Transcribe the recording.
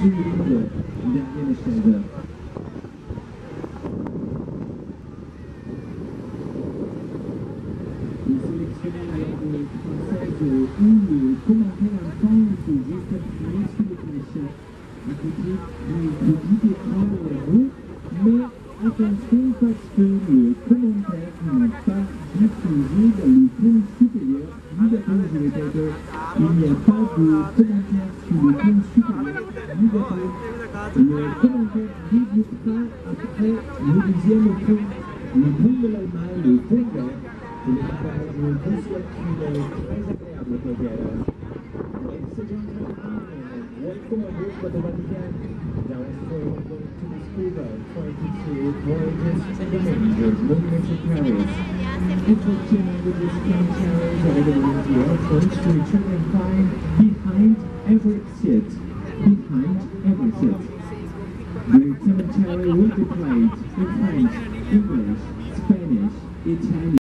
libre derrière les chaises. Les sélectionneurs françaises ou le commentaire à temps, c'est juste appuyer sur les flèches à côté du petit écran de la roue. Mais attention parce que le commentaire n'est pas diffusé dans le pont supérieur du bateau. Je répète, il n'y a pas de commentaire sur le pont supérieur du bateau. Le commentaire débutera après le deuxième pont, le pont de l'Allemagne, le pont vert. Et les partages vous souhaitent une très agréable voyage. Ladies and gentlemen, welcome aboard the Vatican. Now as for going to the scuba, 22 voyages to the major movements of Paris. Unfortunately, with this plane carriers are going to approach to return and find behind every seat. Behind every seat. The cemetery will be played in French, English, Spanish, Italian.